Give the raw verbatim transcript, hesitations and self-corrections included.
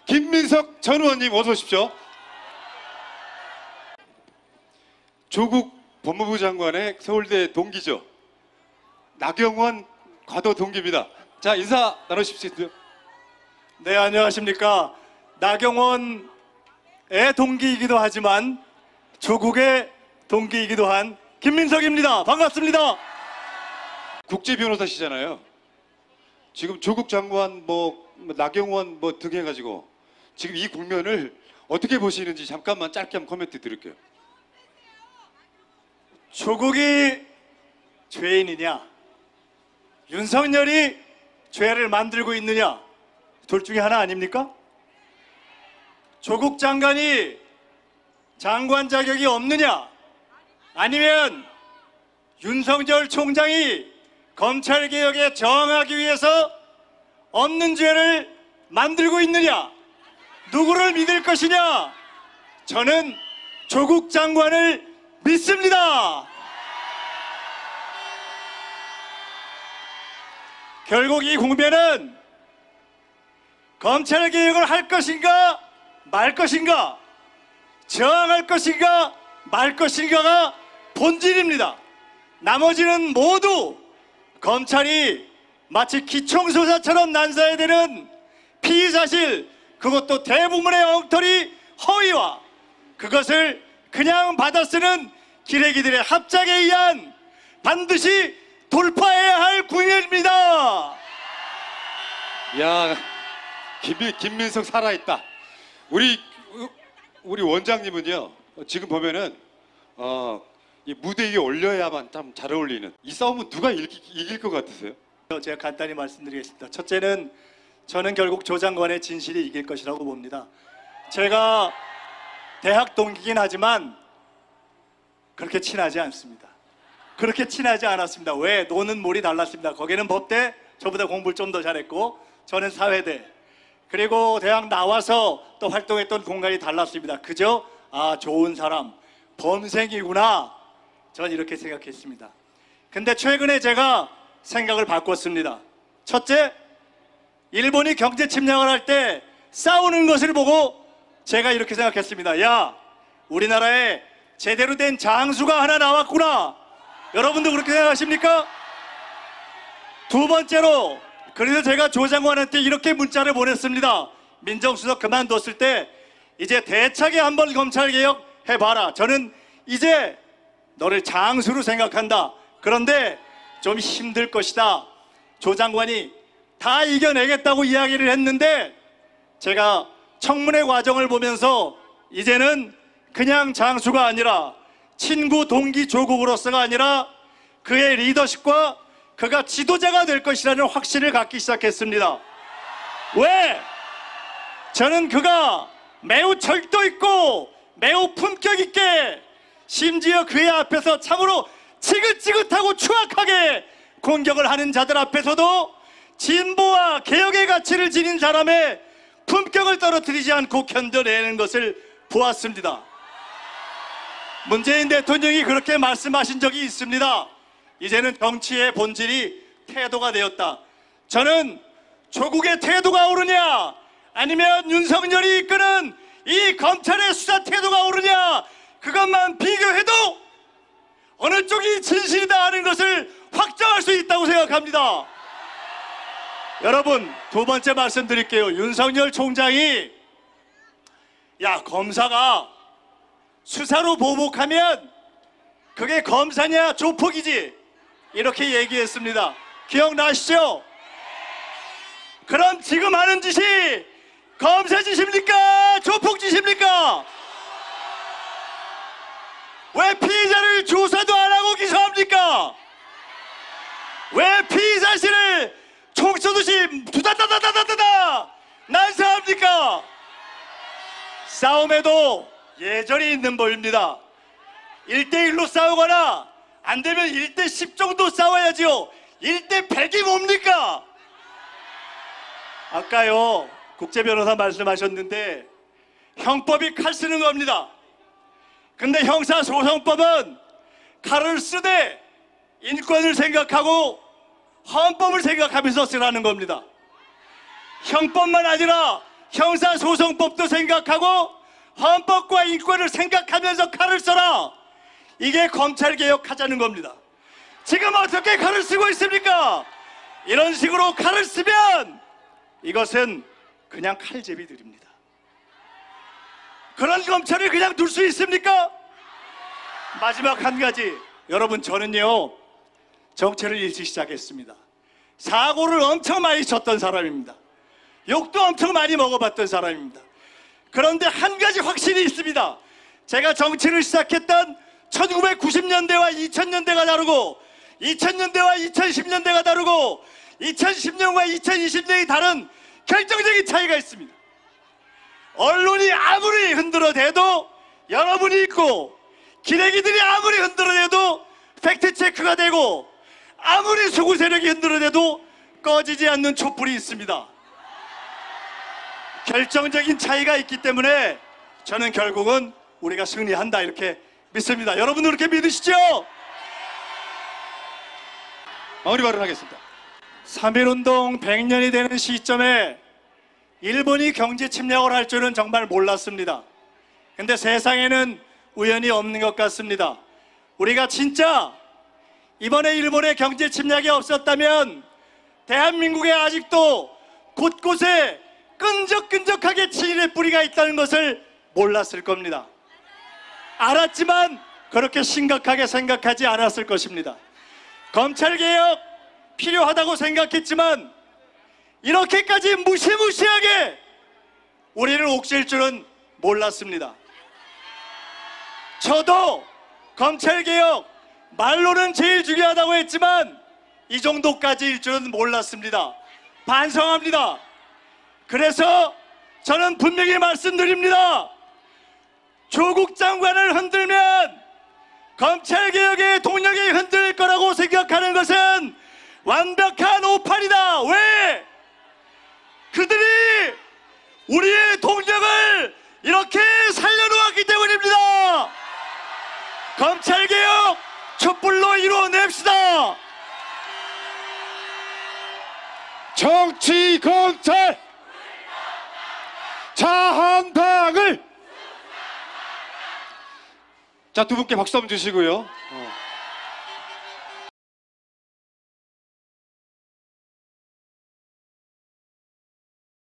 김민석 전 의원님 어서 오십시오. 조국 법무부 장관의 서울대 동기죠. 나경원 과도 동기입니다. 자, 인사 나누십시오. 네, 안녕하십니까. 나경원의 동기이기도 하지만 조국의 동기이기도 한 김민석입니다. 반갑습니다. 국제 변호사시잖아요. 지금 조국 장관 뭐 나경원 뭐 등 해가지고 지금 이 국면을 어떻게 보시는지 잠깐만 짧게 한번 코멘트 드릴게요. 조국이 죄인이냐, 윤석열이 죄를 만들고 있느냐, 둘 중에 하나 아닙니까? 조국 장관이 장관 자격이 없느냐, 아니면 윤석열 총장이 검찰개혁에 저항하기 위해서 없는 죄를 만들고 있느냐, 누구를 믿을 것이냐? 저는 조국 장관을 믿습니다. 결국 이 국면은 검찰개혁을 할 것인가 말 것인가, 저항할 것인가 말 것인가가 본질입니다. 나머지는 모두 검찰이 마치 기총소사처럼 난사해대는 피의사실, 그것도 대부분의 엉터리 허위와 그것을 그냥 받아쓰는 기레기들의 합작에 의한 반드시 돌파해야 할 국면입니다. 야, 김, 김민석 살아있다. 우리 우리 원장님은요, 지금 보면은 어, 이 무대 위에 올려야만 참 잘 어울리는, 이 싸움은 누가 이길, 이길 것 같으세요? 제가 간단히 말씀드리겠습니다. 첫째는 저는 결국 조 장관의 진실이 이길 것이라고 봅니다. 제가 대학 동기긴 하지만 그렇게 친하지 않습니다. 그렇게 친하지 않았습니다. 왜? 노는 몰이 달랐습니다. 거기는 법대, 저보다 공부를 좀 더 잘했고 저는 사회대, 그리고 대학 나와서 또 활동했던 공간이 달랐습니다. 그저 아, 좋은 사람, 범생이구나, 전 이렇게 생각했습니다. 근데 최근에 제가 생각을 바꿨습니다. 첫째, 일본이 경제 침략을 할 때 싸우는 것을 보고 제가 이렇게 생각했습니다. 야, 우리나라에 제대로 된 장수가 하나 나왔구나. 여러분도 그렇게 생각하십니까? 두 번째로, 그래서 제가 조 장관한테 이렇게 문자를 보냈습니다. 민정수석 그만뒀을 때 이제 대차게 한번 검찰개혁 해봐라. 저는 이제 너를 장수로 생각한다. 그런데 좀 힘들 것이다. 조 장관이 다 이겨내겠다고 이야기를 했는데 제가 청문회 과정을 보면서 이제는 그냥 장수가 아니라 친구 동기 조국으로서가 아니라 그의 리더십과 그가 지도자가 될 것이라는 확신을 갖기 시작했습니다. 왜? 저는 그가 매우 절도 있고 매우 품격 있게, 심지어 그의 앞에서 참으로 지긋지긋하고 추악하게 공격을 하는 자들 앞에서도 진보와 개혁의 가치를 지닌 사람의 품격을 떨어뜨리지 않고 견뎌내는 것을 보았습니다. 문재인 대통령이 그렇게 말씀하신 적이 있습니다. 이제는 정치의 본질이 태도가 되었다. 저는 조국의 태도가 오르냐, 아니면 윤석열이 이끄는 이 검찰의 수사 태도가 오르냐, 그것만 비교해도 어느 쪽이 진실이다 하는 것을 확정할 수 있다고 생각합니다. 여러분, 두 번째 말씀드릴게요. 윤석열 총장이 야, 검사가 수사로 보복하면 그게 검사냐 조폭이지, 이렇게 얘기했습니다. 기억나시죠? 그럼 지금 하는 짓이 검사 짓입니까? 조폭 짓입니까? 왜 피의자를 조사도 안 하고 기소합니까? 왜 피의사실을 총 쏘듯이 두다다다다다다 난사합니까? 싸움에도 예절이 있는 법입니다. 일 대 일로 싸우거나 안 되면 일 대 십 정도 싸워야지요. 일 대 백이 뭡니까? 아까요, 국제 변호사 말씀하셨는데 형법이 칼 쓰는 겁니다. 근데 형사소송법은 칼을 쓰되 인권을 생각하고 헌법을 생각하면서 쓰라는 겁니다. 형법만 아니라 형사소송법도 생각하고 헌법과 인권을 생각하면서 칼을 써라. 이게 검찰개혁하자는 겁니다. 지금 어떻게 칼을 쓰고 있습니까? 이런 식으로 칼을 쓰면 이것은 그냥 칼제비들입니다. 그런 검찰을 그냥 둘 수 있습니까? 마지막 한 가지, 여러분, 저는요 정체를 잃기 시작했습니다. 사고를 엄청 많이 쳤던 사람입니다. 욕도 엄청 많이 먹어봤던 사람입니다. 그런데 한 가지 확신이 있습니다. 제가 정치를 시작했던 천구백구십 년대와 이천 년대가 다르고 이천 년대와 이천십 년대가 다르고 이천십 년과 이천이십 년이 다른 결정적인 차이가 있습니다. 언론이 아무리 흔들어대도 여러분이 있고, 기레기들이 아무리 흔들어대도 팩트체크가 되고, 아무리 수구 세력이 흔들어대도 꺼지지 않는 촛불이 있습니다. 결정적인 차이가 있기 때문에 저는 결국은 우리가 승리한다 이렇게 믿습니다. 여러분도 그렇게 믿으시죠? 마무리 발언하겠습니다. 삼일운동 백 년이 되는 시점에 일본이 경제 침략을 할 줄은 정말 몰랐습니다. 근데 세상에는 우연이 없는 것 같습니다. 우리가 진짜 이번에 일본의 경제 침략이 없었다면 대한민국에 아직도 곳곳에 끈적끈적하게 치일의 뿌리가 있다는 것을 몰랐을 겁니다. 알았지만 그렇게 심각하게 생각하지 않았을 것입니다. 검찰개혁 필요하다고 생각했지만 이렇게까지 무시무시하게 우리를 옥죄일 줄은 몰랐습니다. 저도 검찰개혁 말로는 제일 중요하다고 했지만 이 정도까지일 줄은 몰랐습니다. 반성합니다. 그래서 저는 분명히 말씀드립니다. 조국 장관을 흔들면 검찰개혁의 동력이 흔들릴 거라고 생각하는 것은 완벽한 오판이다. 왜? 그들이 우리의 동력을 이렇게 살려놓았기 때문입니다. 검찰개혁 촛불로 이루어냅시다. 정치 검찰 자한당을 자, 두 분께 박수 한번 주시고요. 어.